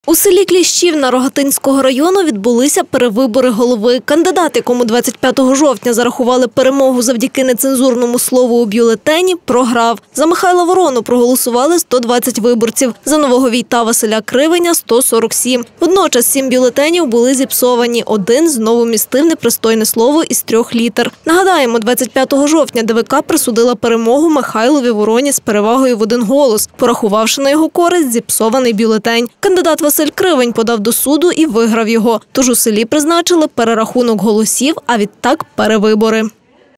У селі Кліщівна Рогатинського району відбулися перевибори голови. Кандидат, якому 25 жовтня зарахували перемогу завдяки нецензурному слову у бюлетені, програв. За Михайла Ворону проголосували 120 виборців, за нового Війта Василя Кривеня – 147. Водночас 7 бюлетенів були зіпсовані. Один знову містив непристойне слово із 3 літер. Нагадаємо, 25 жовтня ДВК присудила перемогу Михайлові Вороні з перевагою в 1 голос, порахувавши на його користь зіпсований бюлетень. Кандидат Василь Кривень подав до суду і виграв його. Тож у селі призначили перерахунок голосів, а відтак перевибори.